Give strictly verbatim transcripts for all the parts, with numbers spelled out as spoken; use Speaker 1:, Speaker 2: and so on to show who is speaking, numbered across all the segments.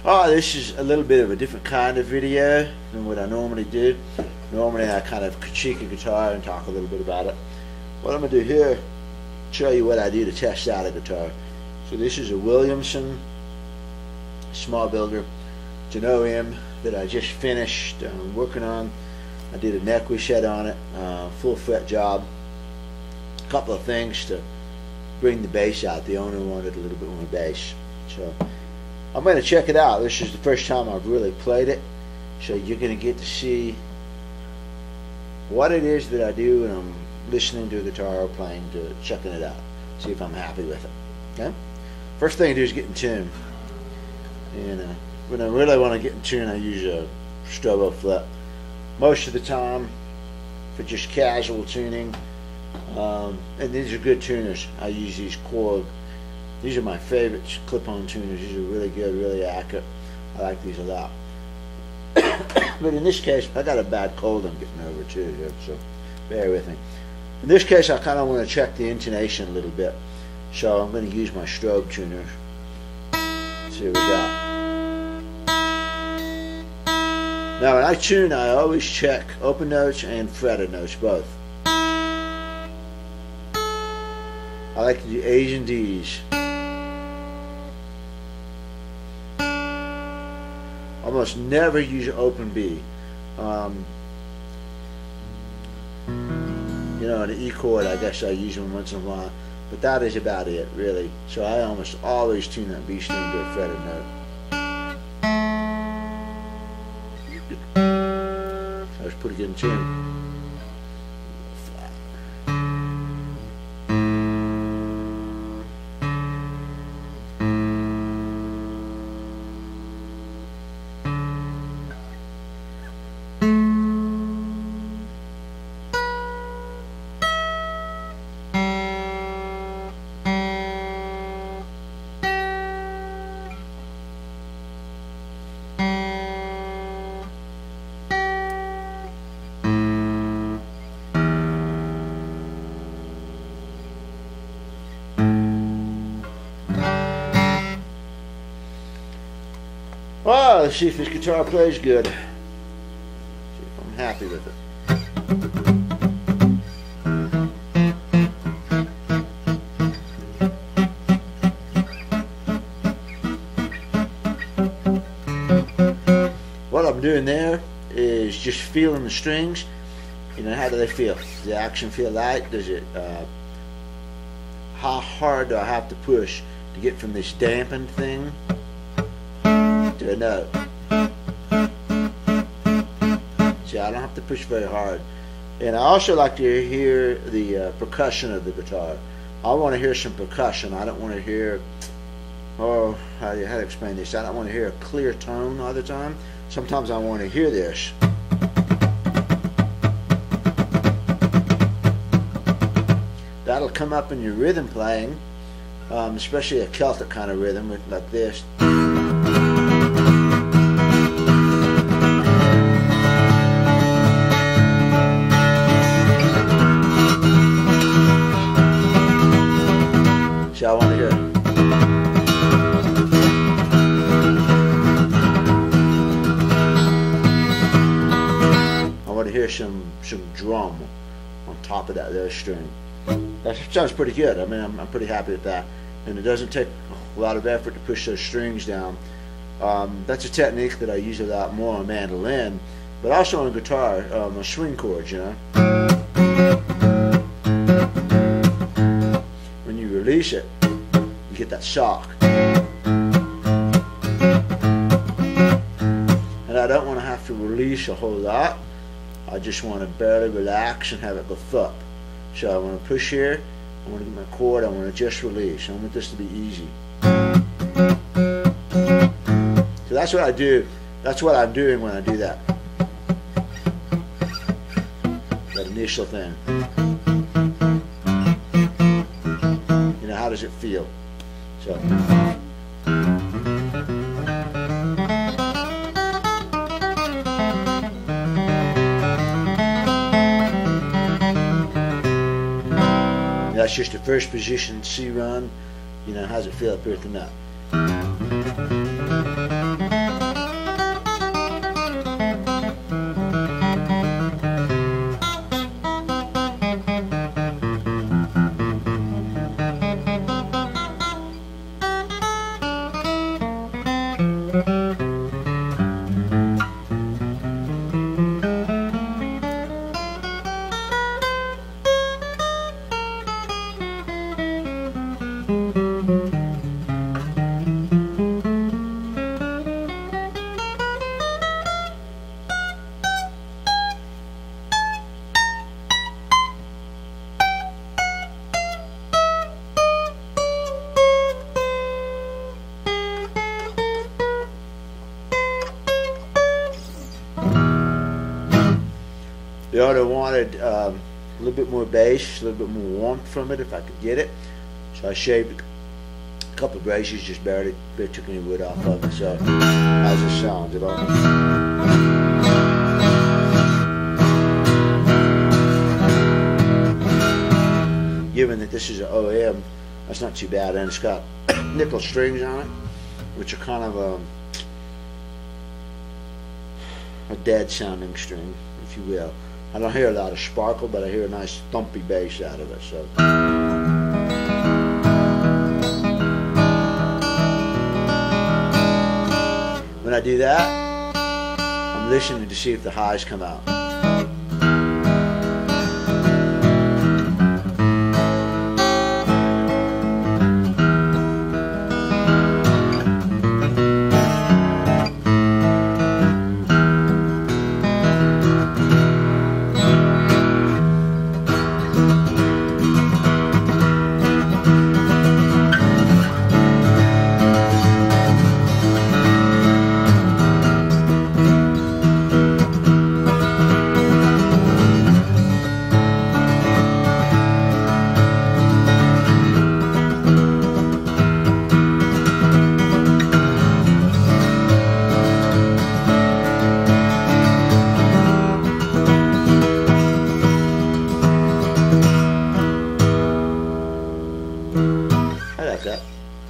Speaker 1: Oh, this is a little bit of a different kind of video than what I normally do. Normally I kind of critique a guitar and talk a little bit about it. What I'm going to do here, show you what I do to test out a guitar. So this is a Williamson small builder. It's an O M that I just finished uh, working on. I did a neck reset on it, uh, full fret job. A couple of things to bring the bass out. The owner wanted a little bit more bass. So I'm going to check it out. This is the first time I've really played it, so you're going to get to see what it is that I do when I'm listening to a guitar or playing, to checking it out, see if I'm happy with it. Okay. First thing I do is get in tune, and uh, when I really want to get in tune, I use a treble flip. Most of the time, for just casual tuning, um, and these are good tuners. I use these Korg. These are my favorites, clip-on tuners. These are really good, really accurate. I like these a lot. But in this case, I got a bad cold I'm getting over too here, so bear with me. In this case, I kind of want to check the intonation a little bit, so I'm going to use my strobe tuner. Let's see what we got. Now, when I tune, I always check open notes and fretted notes both. I like to do A's and D's. Almost never use an open B. Um, you know, an E chord, I guess I use them once in a while, but that is about it, really. So I almost always tune that B string to a fretted note. That was pretty good in tune. Well, let's see if this guitar plays good. See if I'm happy with it. What I'm doing there is just feeling the strings. You know, how do they feel? Does the action feel light? Does it? Uh, how hard do I have to push to get from this dampened thing to a note? See, I don't have to push very hard. And I also like to hear the uh, percussion of the guitar. I want to hear some percussion. I don't want to hear, oh, how do you, how to explain this? I don't want to hear a clear tone all the time. Sometimes I want to hear this. That'll come up in your rhythm playing, um, especially a Celtic kind of rhythm with, like this. See, I want to hear it. I want to hear some some drum on top of that there string. That sounds pretty good. I mean, I'm, I'm pretty happy with that, and it doesn't take a lot of effort to push those strings down. Um, that's a technique that I use a lot more on mandolin, but also on guitar, um, on swing chords. You know, when you release it, you get that shock, and I don't want to have to release a whole lot. I just want to barely relax and have it go thump. So I want to push here, I want to get my chord, I want to just release. I want this to be easy. So that's what I do. That's what I'm doing when I do that. That initial thing. You know, how does it feel? So. That's just the first position C run. You know, how's it feel up here at the nut? The owner wanted um, a little bit more bass, a little bit more warmth from it if I could get it. So I shaved a couple of braces, just barely, barely took any wood off of it. So how's it sound? It all given that this is an O M, that's not too bad, and it's got nickel strings on it, which are kind of a, a dead sounding string, if you will. I don't hear a lot of sparkle, but I hear a nice thumpy bass out of it. So when I do that, I'm listening to see if the highs come out. I like that.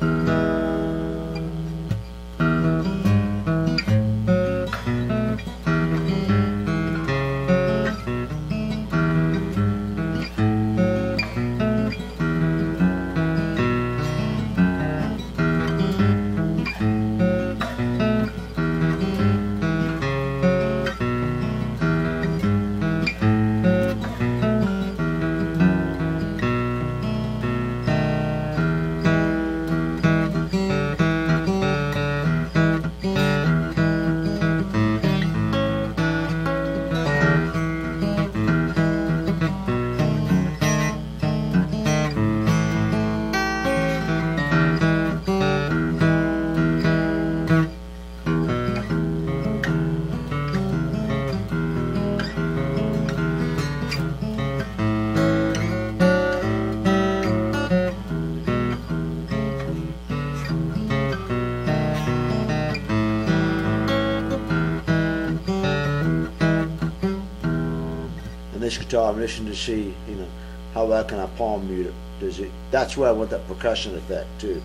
Speaker 1: This guitar, I'm listening to see, you know, how well can I palm mute it? Does it? That's where I want that percussion effect too.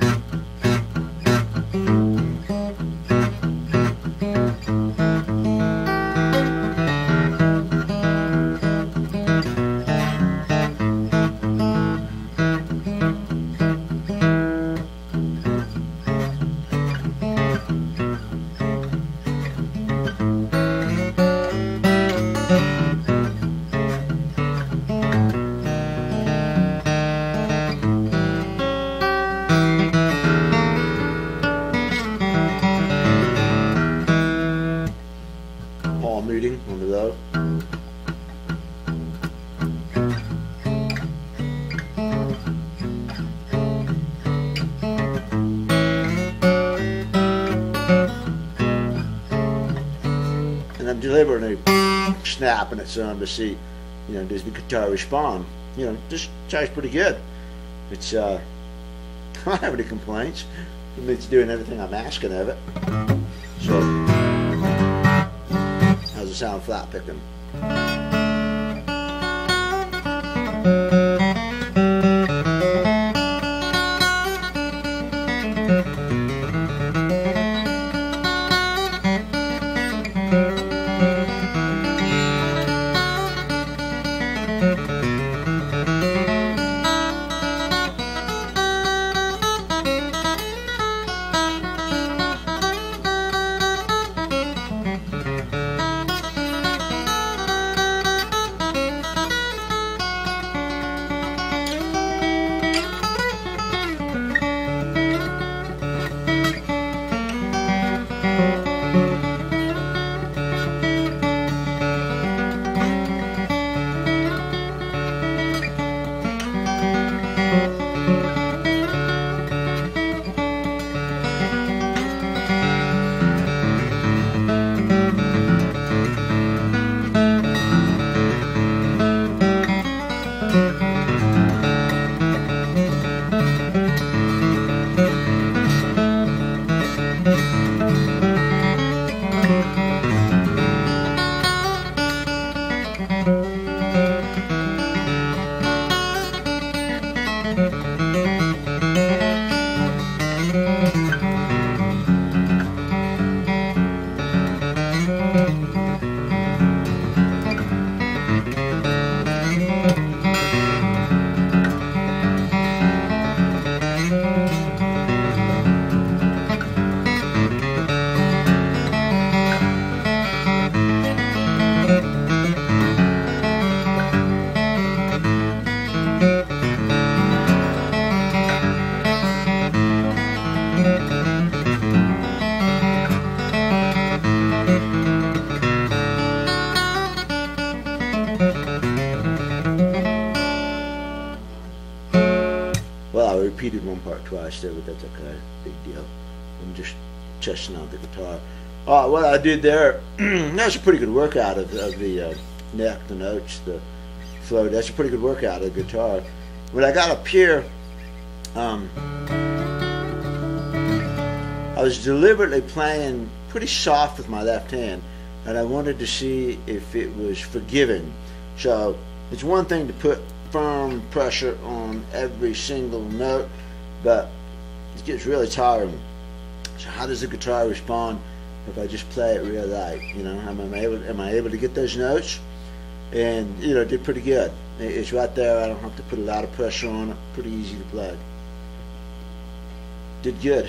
Speaker 1: Palm muting on the low. And I'm deliberately snapping it some to see, you know, does the guitar respond? You know, this guitar's pretty good. It's uh, I don't have any complaints. It's doing everything I'm asking of it. So, how's it sound flat picking? repeated one part twice there, but that's okay. Big deal. I'm just testing out the guitar. Uh, what I did there, that's a pretty good workout of, of the uh, neck, the notes, the flow. That's a pretty good workout of the guitar. When I got up here, um, I was deliberately playing pretty soft with my left hand, and I wanted to see if it was forgiving. So it's one thing to put firm pressure on every single note, but it gets really tiring. So how does the guitar respond if I just play it real light? You know, am I able, am I able to get those notes? And you know, did pretty good. It's right there. I don't have to put a lot of pressure on it. Pretty easy to play. Did good.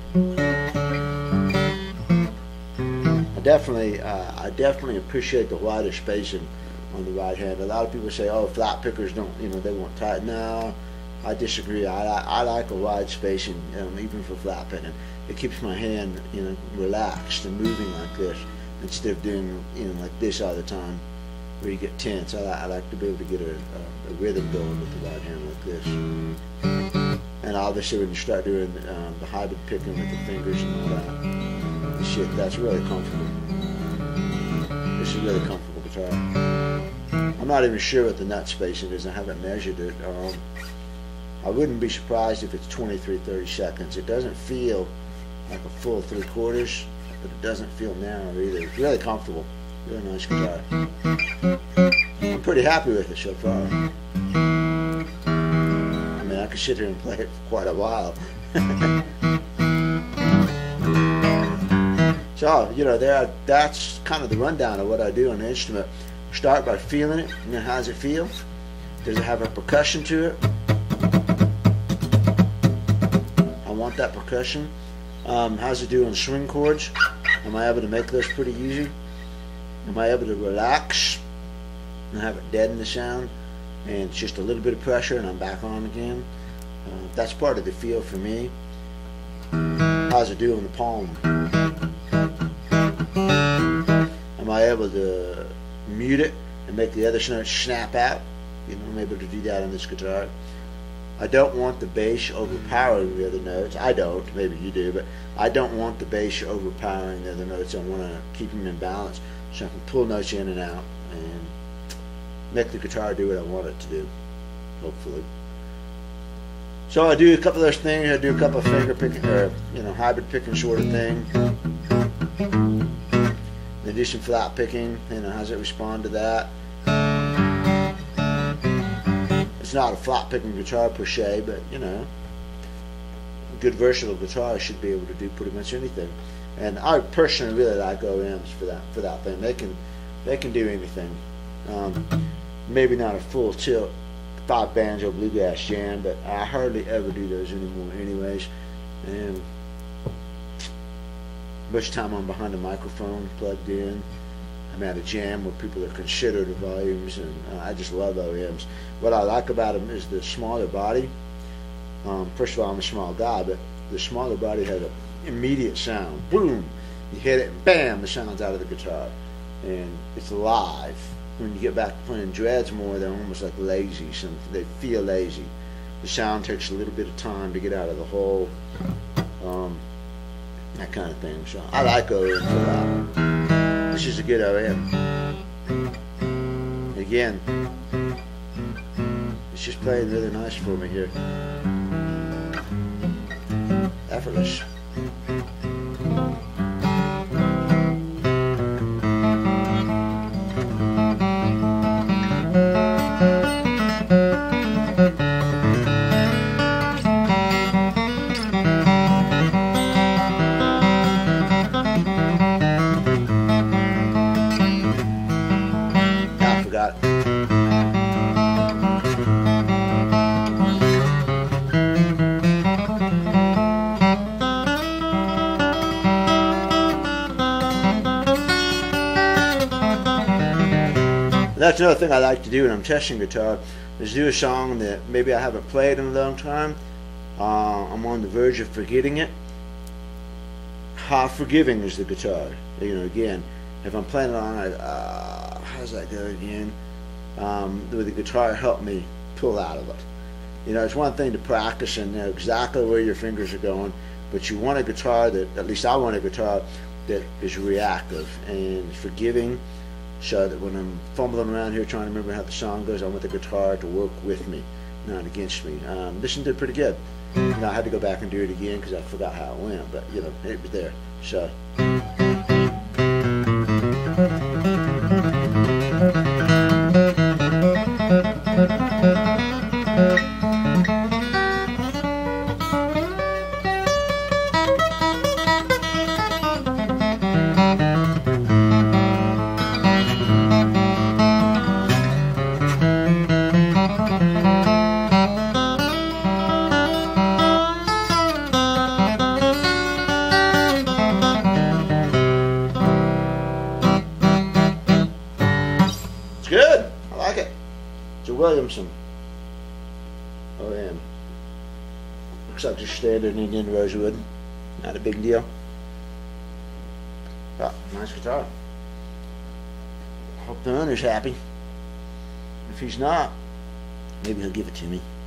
Speaker 1: I definitely, uh, I definitely appreciate the wider spacing on the right hand. A lot of people say, "Oh, flat pickers don't, you know, they want tight." No, I disagree. I, I like a wide spacing, um, even for flat picking. It keeps my hand, you know, relaxed and moving like this instead of doing, you know, like this all the time, where you get tense. I, I like to be able to get a, a, a rhythm going with the right hand like this. And obviously, when you start doing um, the hybrid picking with the fingers and all that, shit, that's really comfortable. This is a really comfortable guitar. I'm not even sure what the nut spacing is. I haven't measured it. Um, I wouldn't be surprised if it's twenty-three, thirty seconds. It doesn't feel like a full three quarters, but it doesn't feel narrow either. It's really comfortable. Really nice guitar. I'm pretty happy with it so far. I mean, I could sit here and play it for quite a while. So, you know, there, that's kind of the rundown of what I do on the instrument. Start by feeling it. You know, how does it feel? Does it have a percussion to it? I want that percussion. Um, how's it do on swing chords? Am I able to make those pretty easy? Am I able to relax and have it deaden the sound, and it's just a little bit of pressure and I'm back on again? Uh, that's part of the feel for me. How's it do on the palm? Am I able to mute it and make the other notes snap out? You know, I'm able to do that on this guitar. I don't want the bass overpowering the other notes. I don't, maybe you do, but I don't want the bass overpowering the other notes. I want to keep them in balance so I can pull notes in and out and make the guitar do what I want it to do, hopefully. So I do a couple of those things. I do a couple of finger picking, or you know, hybrid picking sort of thing. Then do some flat picking. You know, how does it respond to that? It's not a flat picking guitar per se, but you know, a good versatile guitar should be able to do pretty much anything. And I personally really like O Ms for that for that thing. They can they can do anything. Um, maybe not a full tilt five banjo bluegrass jam, but I hardly ever do those anymore, anyways. And much time I'm behind a microphone plugged in. I'm at a jam where people are considered the volumes, and uh, I just love O Ms. What I like about them is the smaller body. Um, first of all, I'm a small guy, but the smaller body has an immediate sound. Boom! You hit it, and bam! The sound's out of the guitar, and it's live. When you get back to playing dreads more, they're almost like lazy. Some they feel lazy. The sound takes a little bit of time to get out of the hole. Um, that kind of thing. So I like O M for that. This is a good O M. Again, it's just playing really nice for me here. Effortless. That's another thing I like to do when I'm testing guitar, is do a song that maybe I haven't played in a long time. Uh, I'm on the verge of forgetting it. How forgiving is the guitar? You know, again, if I'm playing it on, I, uh, how does that go again? Um, the, the guitar helped me pull out of it. You know, it's one thing to practice and know exactly where your fingers are going, but you want a guitar that, at least I want a guitar that is reactive and forgiving, so that when I'm fumbling around here trying to remember how the song goes, I want the guitar to work with me, not against me. Um, this one did pretty good. You know, I had to go back and do it again because I forgot how it went, but you know, it was there. So. Good. I like it. It's a Williamson O M. Looks like just standard Indian rosewood. Not a big deal. Oh, nice guitar. Hope the owner's happy. If he's not, maybe he'll give it to me.